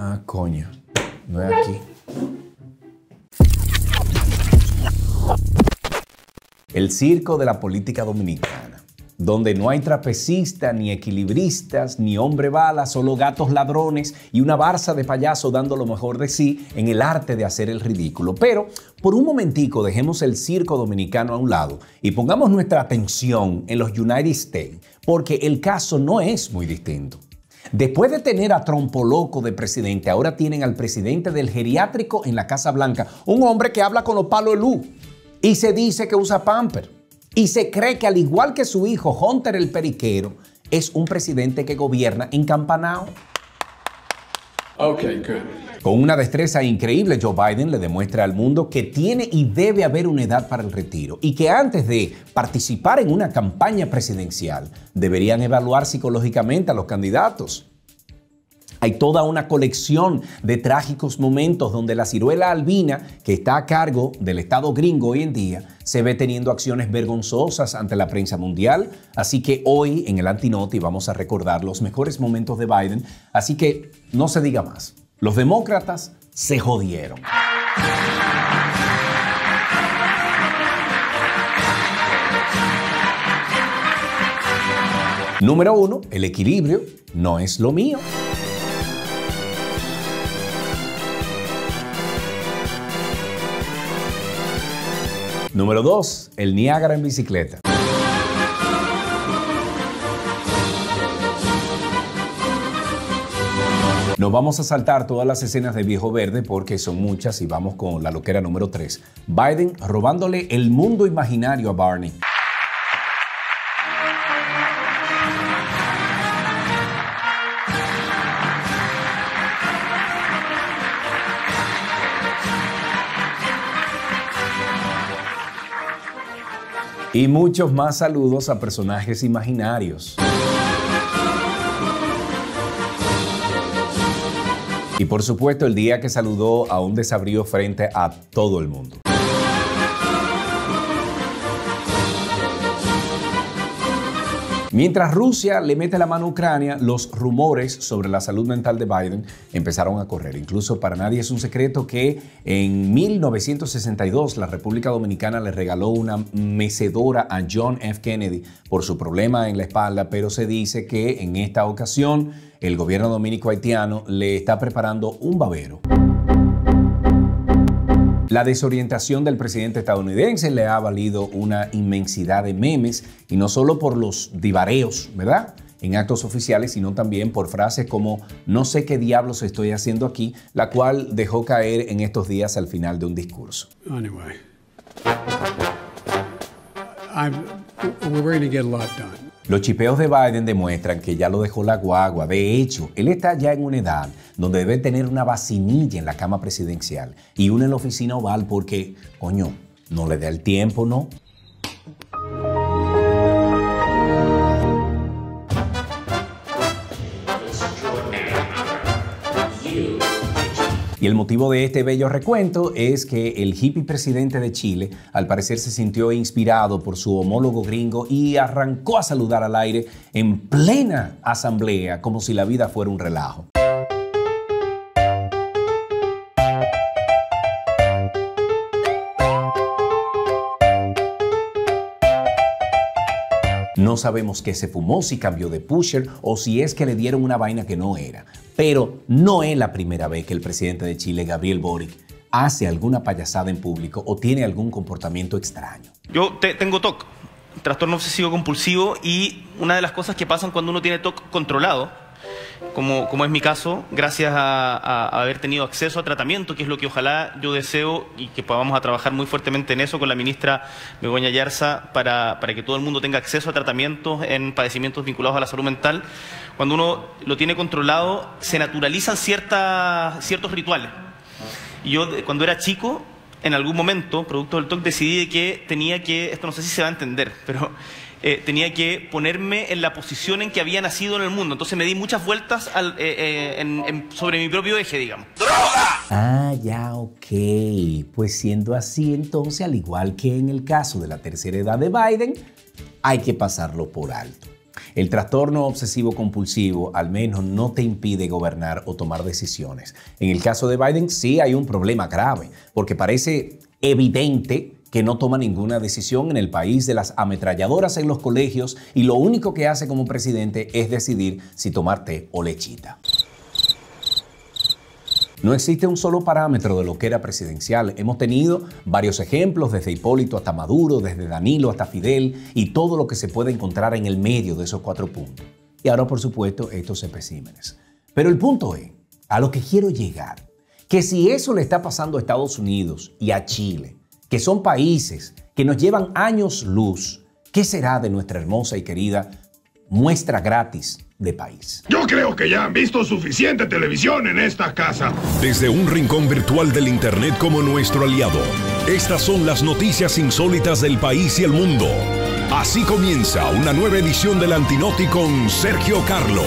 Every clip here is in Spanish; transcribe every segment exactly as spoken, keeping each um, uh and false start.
Ah, coño. No es aquí. El circo de la política dominicana, donde no hay trapecistas, ni equilibristas, ni hombre bala, solo gatos ladrones y una barza de payaso dando lo mejor de sí en el arte de hacer el ridículo. Pero por un momentico dejemos el circo dominicano a un lado y pongamos nuestra atención en los United States, porque el caso no es muy distinto. Después de tener a Trompo Loco de presidente, ahora tienen al presidente del geriátrico en la Casa Blanca, un hombre que habla con los palos de luz y se dice que usa pamper. Y se cree que al igual que su hijo Hunter el periquero, es un presidente que gobierna encampanado. Okay, good. Con una destreza increíble, Joe Biden le demuestra al mundo que tiene y debe haber una edad para el retiro y que antes de participar en una campaña presidencial deberían evaluar psicológicamente a los candidatos. Hay toda una colección de trágicos momentos donde la ciruela albina, que está a cargo del Estado gringo hoy en día, se ve teniendo acciones vergonzosas ante la prensa mundial. Así que hoy en el Antinoti vamos a recordar los mejores momentos de Biden. Así que no se diga más. Los demócratas se jodieron. Número uno, el equilibrio no es lo mío. Número dos, el Niágara en bicicleta. Nos vamos a saltar todas las escenas de Viejo Verde porque son muchas y vamos con la loquera número tres. Biden robándole el mundo imaginario a Barney. Y muchos más saludos a personajes imaginarios. Y por supuesto el día que saludó a un desabrido frente a todo el mundo. Mientras Rusia le mete la mano a Ucrania, los rumores sobre la salud mental de Biden empezaron a correr. Incluso para nadie es un secreto que en mil novecientos sesenta y dos la República Dominicana le regaló una mecedora a John F. Kennedy por su problema en la espalda, pero se dice que en esta ocasión el gobierno dominico haitiano le está preparando un babero. La desorientación del presidente estadounidense le ha valido una inmensidad de memes, y no solo por los divareos, ¿verdad?, en actos oficiales, sino también por frases como "no sé qué diablos estoy haciendo aquí", la cual dejó caer en estos días al final de un discurso. Anyway, I'm, we're going to get a lot done. Los chipeos de Biden demuestran que ya lo dejó la guagua. De hecho, él está ya en una edad donde debe tener una vacinilla en la cama presidencial y una en la oficina oval porque, coño, no le da el tiempo, ¿no? Y el motivo de este bello recuento es que el hippie presidente de Chile al parecer se sintió inspirado por su homólogo gringo y arrancó a saludar al aire en plena asamblea como si la vida fuera un relajo. No sabemos qué se fumó, si cambió de pusher o si es que le dieron una vaina que no era. Pero no es la primera vez que el presidente de Chile, Gabriel Boric, hace alguna payasada en público o tiene algún comportamiento extraño. Yo te, tengo T O C, trastorno obsesivo compulsivo, y una de las cosas que pasan cuando uno tiene T O C controlado, como, como es mi caso, gracias a, a, a haber tenido acceso a tratamiento, que es lo que ojalá yo deseo y que podamos a trabajar muy fuertemente en eso con la ministra Begoña Yarza para, para que todo el mundo tenga acceso a tratamientos en padecimientos vinculados a la salud mental. Cuando uno lo tiene controlado, se naturalizan ciertas, ciertos rituales. Y yo, cuando era chico, en algún momento, producto del T O C, decidí que tenía que, esto no sé si se va a entender, pero eh, tenía que ponerme en la posición en que había nacido en el mundo. Entonces me di muchas vueltas al, eh, eh, en, en, sobre mi propio eje, digamos. ¡Droga! Ah, ya, ok. Pues siendo así, entonces, al igual que en el caso de la tercera edad de Biden, hay que pasarlo por alto. El trastorno obsesivo compulsivo al menos no te impide gobernar o tomar decisiones. En el caso de Biden sí hay un problema grave, porque parece evidente que no toma ninguna decisión en el país de las ametralladoras en los colegios y lo único que hace como presidente es decidir si tomar té o lechita. No existe un solo parámetro de lo que era presidencial. Hemos tenido varios ejemplos, desde Hipólito hasta Maduro, desde Danilo hasta Fidel, y todo lo que se puede encontrar en el medio de esos cuatro puntos. Y ahora, por supuesto, estos especímenes. Pero el punto es, a lo que quiero llegar, que si eso le está pasando a Estados Unidos y a Chile, que son países que nos llevan años luz, ¿qué será de nuestra hermosa y querida muestra gratis de país? Yo creo que ya han visto suficiente televisión en esta casa. Desde un rincón virtual del Internet como nuestro aliado, estas son las noticias insólitas del país y el mundo. Así comienza una nueva edición del Antinoti con Sergio Carlo.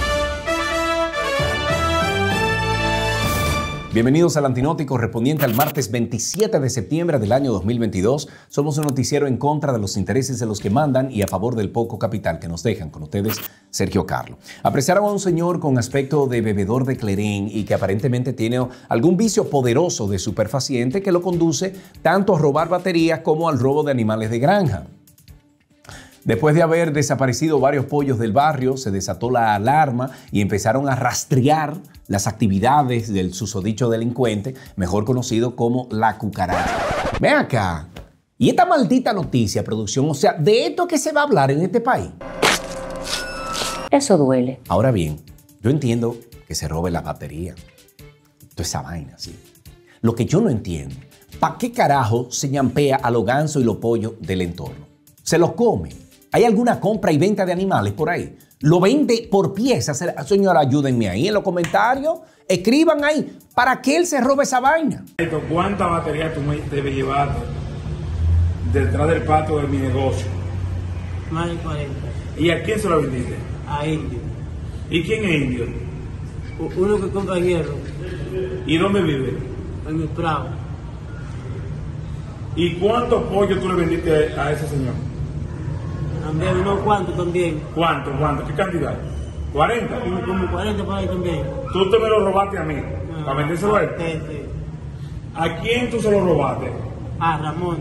Bienvenidos al Antinoti correspondiente al martes veintisiete de septiembre del año dos mil veintidós. Somos un noticiero en contra de los intereses de los que mandan y a favor del poco capital que nos dejan. Con ustedes, Sergio Carlo. Apreciaron a un señor con aspecto de bebedor de clerén y que aparentemente tiene algún vicio poderoso de superfaciente que lo conduce tanto a robar baterías como al robo de animales de granja. Después de haber desaparecido varios pollos del barrio, se desató la alarma y empezaron a rastrear las actividades del susodicho delincuente, mejor conocido como la cucaracha. Ven acá. Y esta maldita noticia, producción, o sea, ¿de esto que se va a hablar en este país? Eso duele. Ahora bien, yo entiendo que se robe la batería. Toda esa vaina, sí. Lo que yo no entiendo, ¿para qué carajo se ñampea a los gansos y los pollos del entorno? ¿Se los come? ¿Hay alguna compra y venta de animales por ahí? ¿Lo vende por piezas? Señora, ayúdenme ahí en los comentarios. Escriban ahí. ¿Para qué él se roba esa vaina? ¿Cuánta batería tú me debes llevar detrás del patio de mi negocio? Más de cuarenta. ¿Y a quién se lo vendiste? A Indio. ¿Y quién es Indio? Uno que compra hierro. ¿Y dónde vive? En el Prado. ¿Y cuántos pollos tú le vendiste a ese señor? También unos cuantos también. ¿Cuánto? ¿Cuánto? ¿Qué cantidad? ¿cuarenta? Como, como cuarenta por ahí también. ¿Tú te me lo robaste a mí? Ah, ¿Para vendérselo a él? Sí, sí. ¿A quién tú se lo robaste? A Ramón.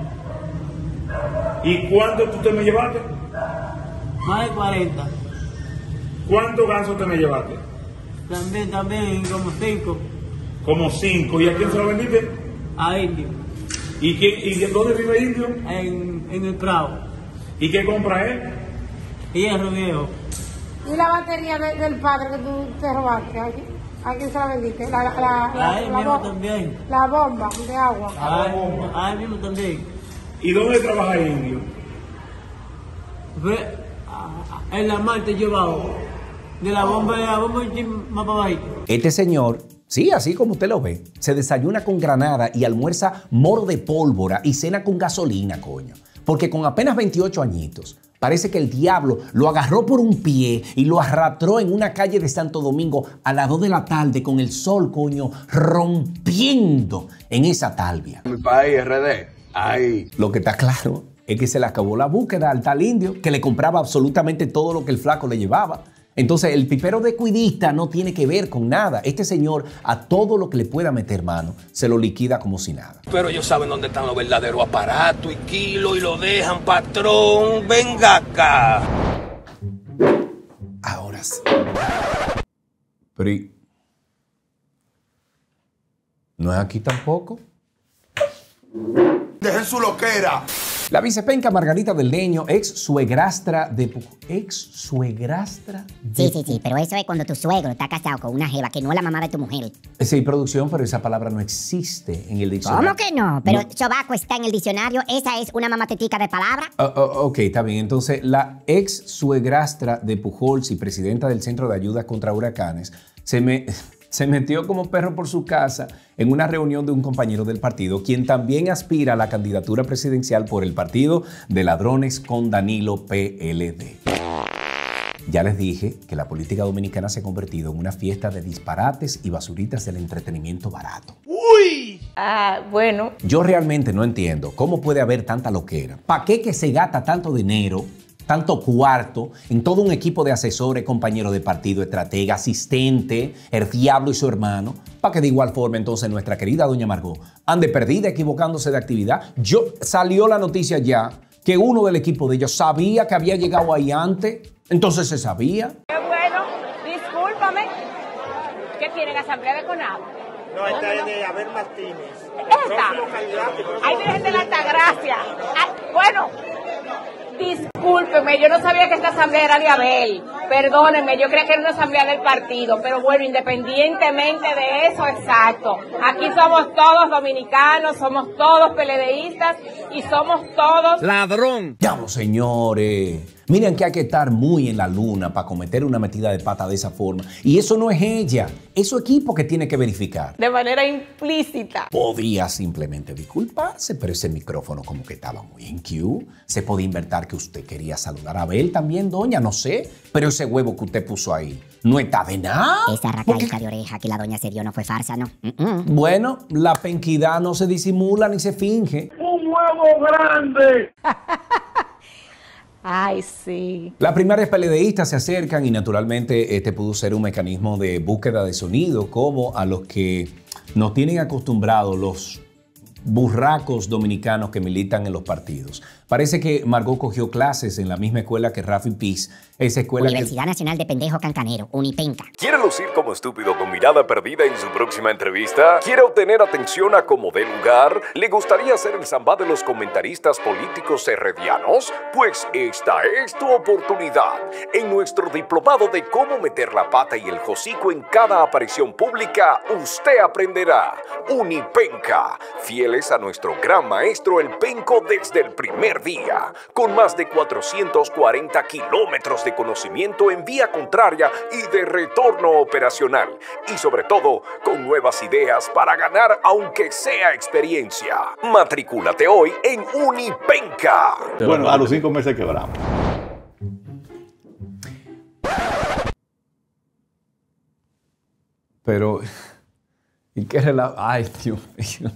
¿Y cuánto tú te me llevaste? Más de cuarenta. ¿Cuántos gansos te me llevaste? También, también, como cinco. Como cinco. ¿Y a quién se lo vendiste? A Indio. ¿Y, quién, y de dónde vive Indio? En, en el Prado. ¿Y qué compra él? Hierro viejo. ¿Y la batería de, del padre que tú te robaste? ¿A quién, a quién se la vendiste? La, la, la, A él la, mismo bo- también. la bomba de agua. A él, a él mismo también. ¿Y dónde trabaja Indio? Ve, a- a- en la Marte llevado. De la bomba, de la bomba y más para abajo. Este señor, sí, así como usted lo ve, se desayuna con granada y almuerza moro de pólvora y cena con gasolina, coño. Porque con apenas veintiocho añitos, parece que el diablo lo agarró por un pie y lo arrastró en una calle de Santo Domingo a las dos de la tarde con el sol, coño, rompiendo en esa talvia. Mi país, R D, ahí. Lo que está claro es que se le acabó la búsqueda al tal indio que le compraba absolutamente todo lo que el flaco le llevaba. Entonces el pipero de cuidista no tiene que ver con nada. Este señor a todo lo que le pueda meter mano se lo liquida como si nada. Pero ellos saben dónde están los verdaderos aparatos y kilos y lo dejan, patrón. Venga acá. Ahora sí. Pero ¿y no es aquí tampoco? Dejen su loquera. La vicepenca Margarita del Leño, ex suegrastra de Pujol. Ex suegrastra de Sí, sí, sí, pero eso es cuando tu suegro está casado con una jeva que no es la mamá de tu mujer. Sí, producción, pero esa palabra no existe en el diccionario. ¿Cómo que no? Pero No. sobaco está en el diccionario, esa es una mamatetica de palabra. Oh, oh, ok, está bien. Entonces, la ex suegrastra de Pujols y presidenta del Centro de Ayuda contra Huracanes se, me, se metió como perro por su casa en una reunión de un compañero del partido, quien también aspira a la candidatura presidencial por el Partido de Ladrones con Danilo P L D. Ya les dije que la política dominicana se ha convertido en una fiesta de disparates y basuritas del entretenimiento barato. ¡Uy! Ah, bueno. Yo realmente no entiendo cómo puede haber tanta loquera. ¿Para qué que se gasta tanto dinero, tanto cuarto en todo un equipo de asesores, compañeros de partido, estratega, asistente, el diablo y su hermano, para que de igual forma entonces nuestra querida doña Margot ande perdida, equivocándose de actividad. Yo salió la noticia ya que uno del equipo de ellos sabía que había llegado ahí antes, entonces se sabía. Qué bueno, discúlpame. ¿Qué tienen, asamblea de CONADO? No, esta es de Abel Martínez. ¿Esta? Ahí Virgen de la Altagracia. Ay, bueno, discúlpeme, yo no sabía que esta asamblea era de Abel. Perdónenme, yo creía que era una asamblea del partido. Pero bueno, independientemente de eso, exacto. Aquí somos todos dominicanos, somos todos peledeístas y somos todos... ¡Ladrón! ¡Diablo, señores! Miren que hay que estar muy en la luna para cometer una metida de pata de esa forma. Y eso no es ella, es su equipo que tiene que verificar. De manera implícita. Podía simplemente disculparse, pero ese micrófono como que estaba muy en Q. Se podía inventar que usted quería saludar a Abel también, doña, no sé. Pero ese huevo que usted puso ahí no está de nada. Esa racadita de oreja que la doña se dio no fue farsa, ¿no? Mm-mm. Bueno, la penquidad no se disimula ni se finge. ¡Un huevo grande! Ay, sí. Las primarias peledeístas se acercan y naturalmente este pudo ser un mecanismo de búsqueda de sonido como a los que nos tienen acostumbrados los burracos dominicanos que militan en los partidos. Parece que Margot cogió clases en la misma escuela que Rafi Piz, esa escuela Universidad que... Nacional de Pendejo Cancanero, Unipenca. ¿Quiere lucir como estúpido con mirada perdida en su próxima entrevista? ¿Quiere obtener atención a como dé lugar? ¿Le gustaría ser el zambá de los comentaristas políticos herredianos? Pues esta es tu oportunidad. En nuestro diplomado de cómo meter la pata y el hocico en cada aparición pública, usted aprenderá Unipenca, fieles a nuestro gran maestro el Penco desde el primer día, con más de cuatrocientos cuarenta kilómetros de conocimiento en vía contraria y de retorno operacional, y sobre todo con nuevas ideas para ganar aunque sea experiencia. Matricúlate hoy en Unipenca. Bueno, a los cinco meses quebramos. Pero, ¿y qué relajo? Ay, Dios mío.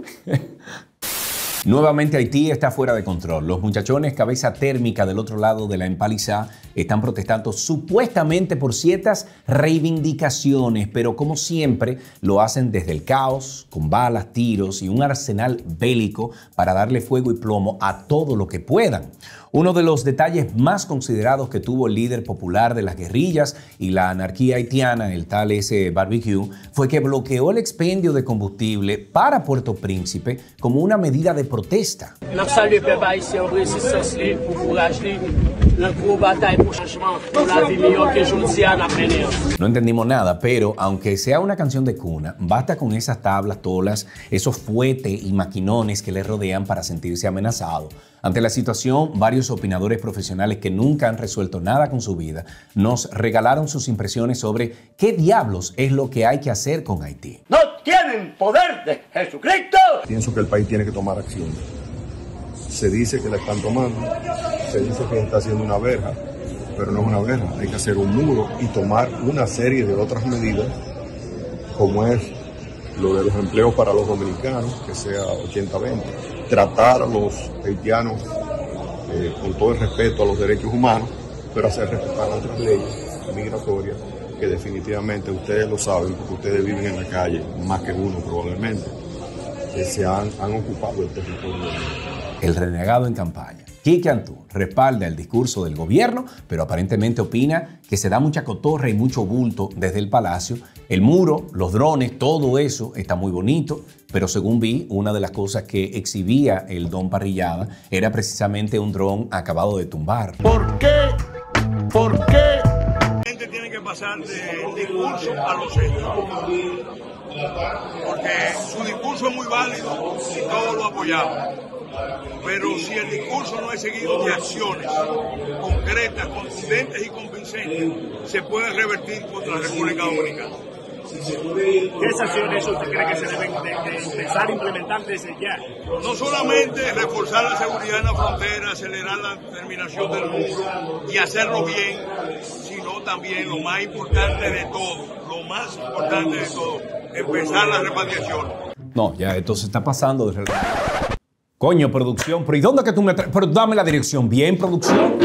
Nuevamente Haití está fuera de control. Los muchachones cabeza térmica del otro lado de la empalizada están protestando supuestamente por ciertas reivindicaciones, pero como siempre lo hacen desde el caos, con balas, tiros y un arsenal bélico para darle fuego y plomo a todo lo que puedan. Uno de los detalles más considerados que tuvo el líder popular de las guerrillas y la anarquía haitiana, el tal ese Barbecue, fue que bloqueó el expendio de combustible para Puerto Príncipe como una medida de protesta. No entendimos nada, pero aunque sea una canción de cuna, basta con esas tablas, tolas, esos fuetes y maquinones que le rodean para sentirse amenazado. Ante la situación, varios opinadores profesionales que nunca han resuelto nada con su vida nos regalaron sus impresiones sobre qué diablos es lo que hay que hacer con Haití. ¡No tienen poder de Jesucristo! Pienso que el país tiene que tomar acción. Se dice que la están tomando, se dice que está haciendo una verja, pero no es una verja, hay que hacer un muro y tomar una serie de otras medidas, como es lo de los empleos para los dominicanos, que sea ochenta veinte. Tratar a los haitianos eh, con todo el respeto a los derechos humanos, pero hacer respetar otras leyes migratorias que definitivamente ustedes lo saben, porque ustedes viven en la calle, más que uno probablemente, que se han, han ocupado el territorio. El renegado en campaña, Quique Antú, respalda el discurso del gobierno, pero aparentemente opina que se da mucha cotorra y mucho bulto desde el palacio. El muro, los drones, todo eso está muy bonito, pero según vi, una de las cosas que exhibía el don Parrillada era precisamente un dron acabado de tumbar. ¿Por qué? ¿Por qué? La gente tiene que pasar del discurso a los hechos. Porque su discurso es muy válido y todos lo apoyamos. Pero si el discurso no es seguido de acciones concretas, contundentes y convincentes, se puede revertir contra la República Dominicana. ¿Qué acciones usted cree que se deben de, de empezar a implementar desde ya? No solamente reforzar la seguridad en la frontera, acelerar la terminación del muro y hacerlo bien, sino también lo más importante de todo, lo más importante de todo, empezar la repatriación. No, ya esto se está pasando de Coño, producción, pero ¿y dónde que tú me traes? Pero dame la dirección. Bien, producción.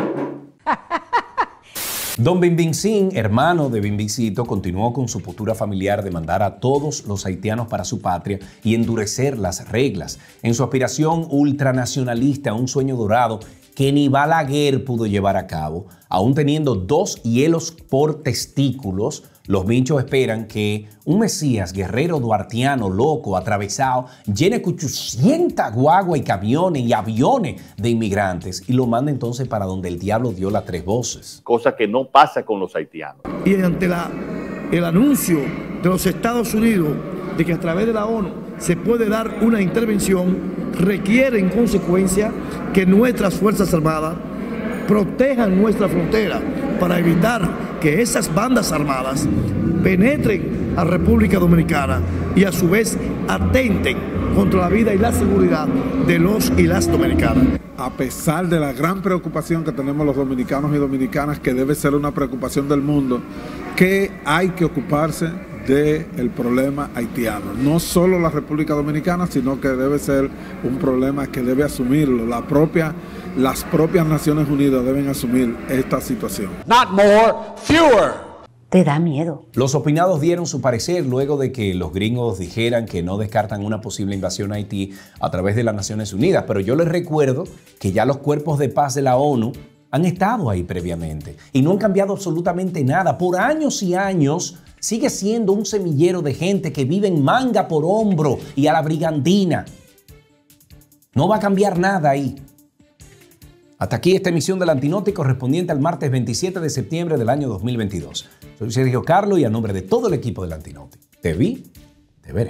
Don Binbincín, hermano de Binbicito, continuó con su postura familiar de mandar a todos los haitianos para su patria y endurecer las reglas. En su aspiración ultranacionalista, un sueño dorado que ni Balaguer pudo llevar a cabo, aún teniendo dos hielos por testículos, los minchos esperan que un Mesías guerrero duartiano, loco, atravesado, llene ochocientas guaguas y camiones y aviones de inmigrantes y lo mande entonces para donde el diablo dio las tres voces. Cosa que no pasa con los haitianos. Y ante la, el anuncio de los Estados Unidos de que a través de la ONU se puede dar una intervención, requiere en consecuencia que nuestras Fuerzas Armadas protejan nuestra frontera para evitar que esas bandas armadas penetren a República Dominicana y a su vez atenten contra la vida y la seguridad de los y las dominicanas. A pesar de la gran preocupación que tenemos los dominicanos y dominicanas, que debe ser una preocupación del mundo, que hay que ocuparse del problema haitiano. No solo la República Dominicana, sino que debe ser un problema que debe asumirlo. La propia, las propias Naciones Unidas deben asumir esta situación. Not more, fewer. Te da miedo. Los opinados dieron su parecer luego de que los gringos dijeran que no descartan una posible invasión a Haití a través de las Naciones Unidas. Pero yo les recuerdo que ya los cuerpos de paz de la ONU han estado ahí previamente y no han cambiado absolutamente nada. Por años y años sigue siendo un semillero de gente que vive en manga por hombro y a la brigandina. No va a cambiar nada ahí. Hasta aquí esta emisión del Antinoti correspondiente al martes veintisiete de septiembre del año dos mil veintidós. Soy Sergio Carlo y a nombre de todo el equipo del Antinoti, te vi, te veré.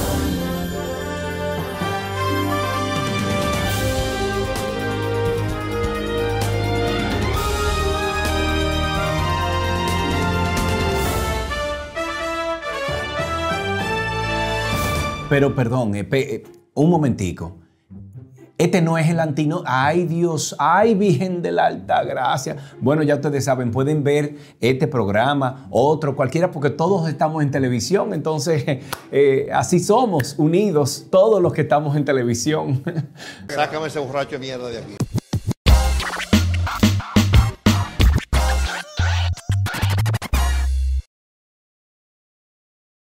Pero perdón, eh, pe, eh, un momentico. Este no es el Antinoti. Ay Dios, ay Virgen de la Alta Gracia. Bueno, ya ustedes saben, pueden ver este programa, otro, cualquiera, porque todos estamos en televisión. Entonces, eh, así somos, unidos, todos los que estamos en televisión. Sácame ese borracho de mierda de aquí.